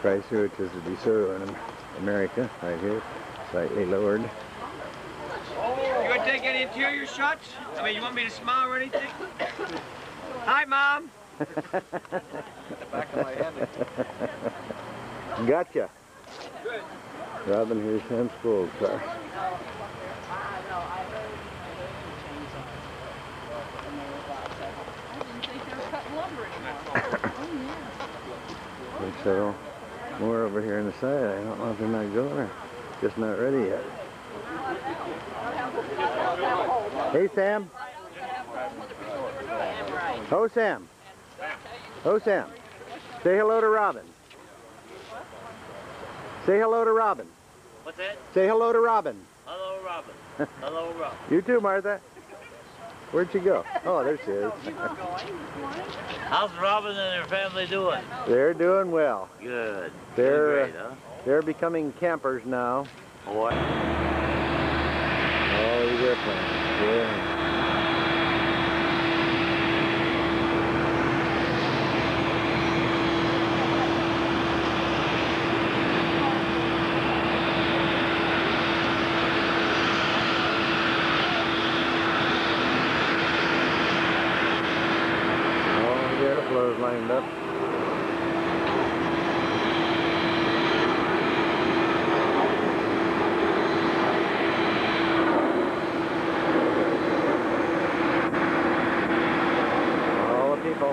Chrysler, which is a DeSoto in America, right here, slightly lowered. You want to take any interior shots? I mean, you want me to smile or anything? Hi, Mom. The back of my head. Gotcha. Good. Robin, here's Sam School's car. There's several more over here on the side. I don't know if they're not going or just not ready yet. Hey, Sam. Oh, Sam. Oh, Sam. Say hello to Robin. Say hello to Robin. What's that? Say hello to Robin. Hello, Robin. Hello, Robin. You too, Martha. Where'd she go? Oh, there she is. How's Robin and her family doing? They're doing well. Good. They're great, huh? they're becoming campers now. What? Oh, these airplanes. Yeah. Lined up. All the people.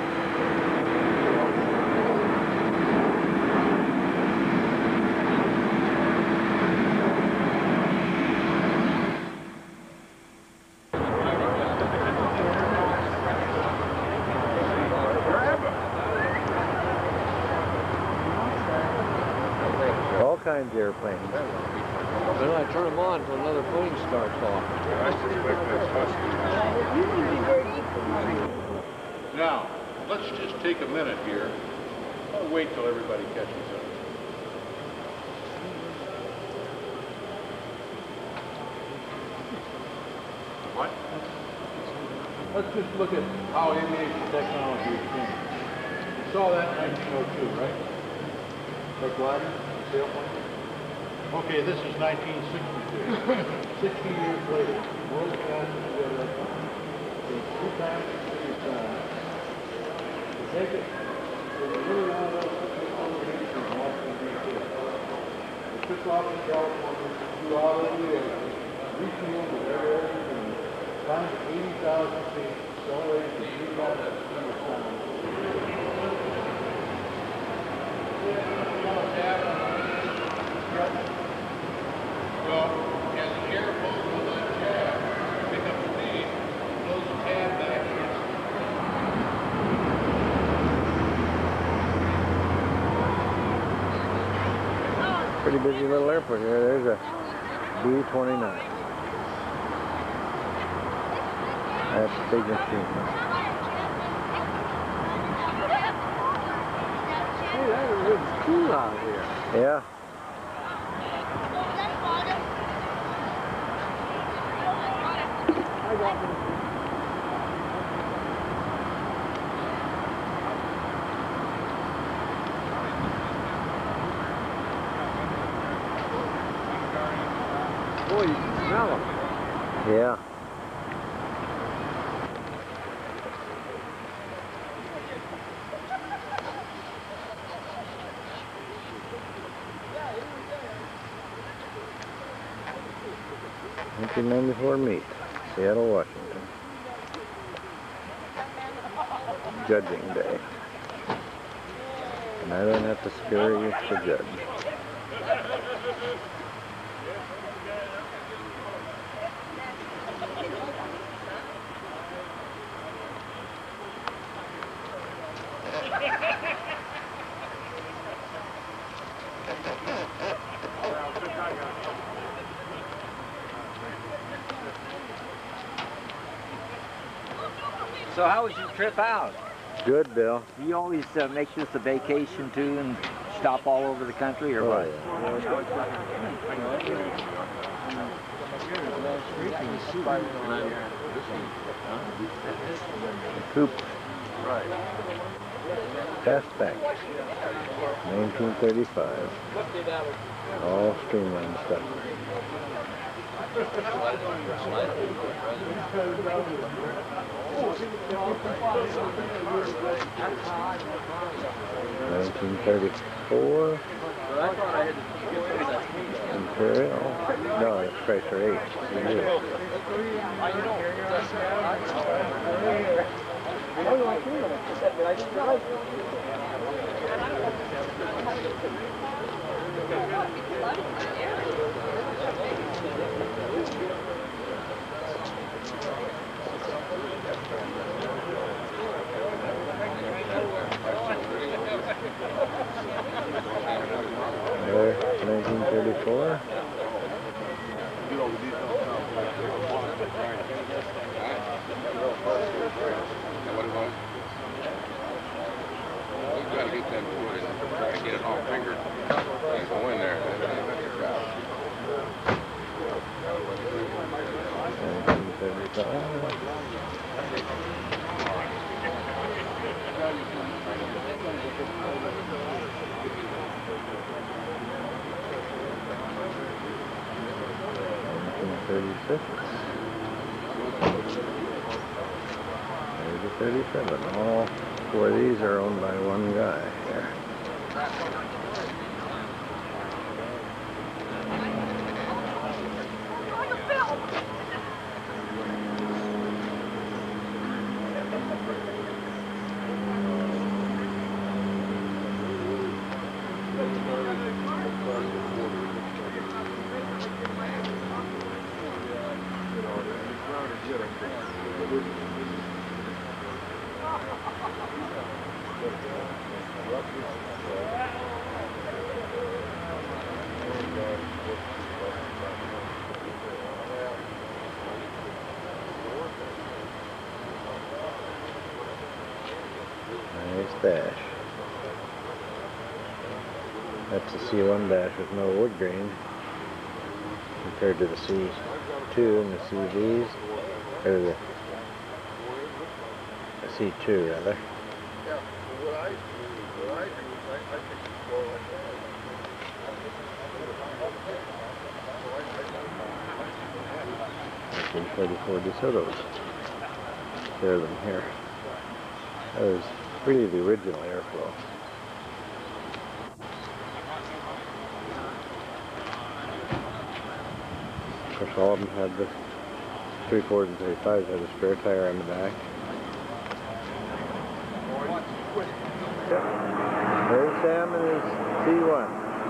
All kinds of airplanes. Then I turn them on till another plane starts off. Now, let's just take a minute here. I'll wait till everybody catches up. What? Let's just look at how aviation technology has changed. You saw that in 1902, right? The glider, sailplane. Okay, this is 1962. 60 years later, world's fastest jet airplane. It's 2 times the speed of sound. To take it, they really wanted us to take over here from Washington, D.C. It took off in California, flew out over the ocean, reaching over everywhere in the moon, climbed to 80,000 feet, accelerated to 3 times the speed of sound. Well, as the air pulls on that tab, pick up speed, close the tab back against Pretty busy little airport here. There's a B-29. That's a big machine. Hey, that is cool out here. Yeah. I got them. Boy, you can smell them. Yeah. '94 Meet, Seattle, Washington. Judging day. And I don't have to scare you to judge. So how was your trip out? Good, Bill. Do you always make this a vacation too and stop all over the country or what? Coop. Right. Fastback. 1935. All streamlined stuff. $1934. Imperial. No, that's Chrysler H. There, 1934. We've got to get them to it and try to get it all figured and go in there. 1936. 37. All four of these are owned by one guy here. Nice dash. That's the C1 dash with no wood grain compared to the C2 and the CVs, or the C2 rather. $34 DeSoto's. There are them here. That was really the original airflow. Of course, all of them had the 3/4 and 35s had a spare tire on the back. There's Sam and his C1.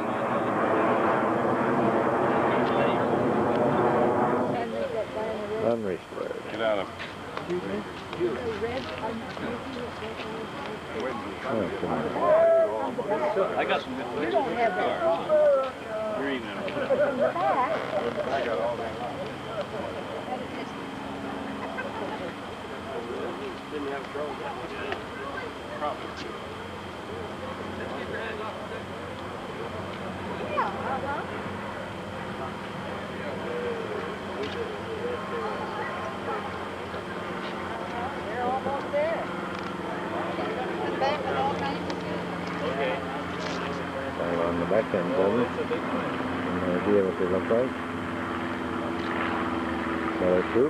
Unrestored. Get out of I got some good places. You're even in. I got all that. Didn't have trouble. They're almost there. The back with all kinds of Okay. All on the back end of them. No idea what they look like. Another coupe.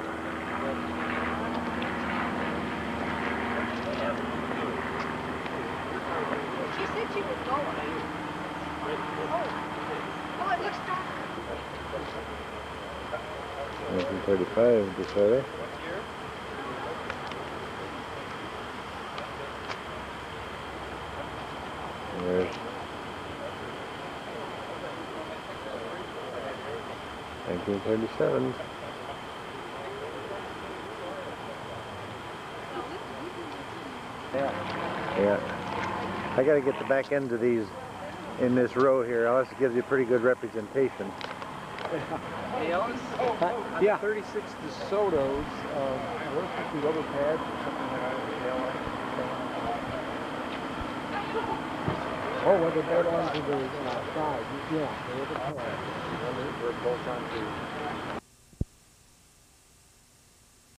She said she was going. Oh, it looks dark. 1935 DeSoto. There's 1937. Yeah. I got to get the back end of these in this row here, else it gives you a pretty good representation. Yeah. 36 DeSoto's. What if the rubber pads or something like that? Oh, well, they're both onto the side. Yeah, they're the pads. They're both onto.